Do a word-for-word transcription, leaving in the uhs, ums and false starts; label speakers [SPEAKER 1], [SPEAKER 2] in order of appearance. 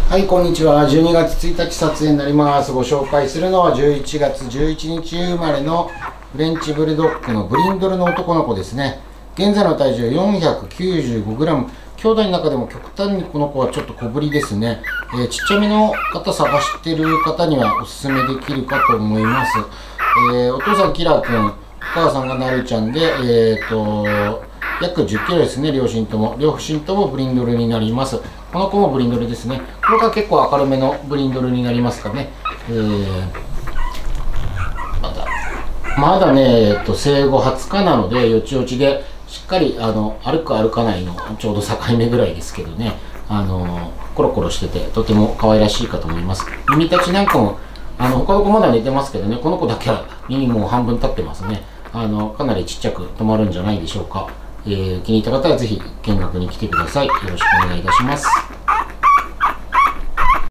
[SPEAKER 1] はい、こんにちは。じゅうにがつついたち撮影になります。ご紹介するのはじゅういちがつじゅういちにち生まれのフレンチブルドッグのブリンドルの男の子ですね。現在の体重 よんひゃくきゅうじゅうごグラム。兄弟の中でも極端にこの子はちょっと小ぶりですね。えー、ちっちゃめの方探してる方にはおすすめできるかと思います。えー、お父さんキラーくん、お母さんがなるちゃんで、えーと、約じゅっキロですね、両親とも。両親ともブリンドルになります。この子もブリンドルですね。これが結構明るめのブリンドルになりますかね。えー、まだ、まだね、えっと、生後はつかなので、よちよちで、しっかりあの歩く歩かないのちょうど境目ぐらいですけどね、あのコロコロしてて、とても可愛らしいかと思います。耳たちなんかも、あの他の子まだ寝てますけどね、この子だけは耳もう半分立ってますね。あのかなりちっちゃく止まるんじゃないでしょうか。えー、気に入った方はぜひ見学に来てください。よろしくお願いいたします。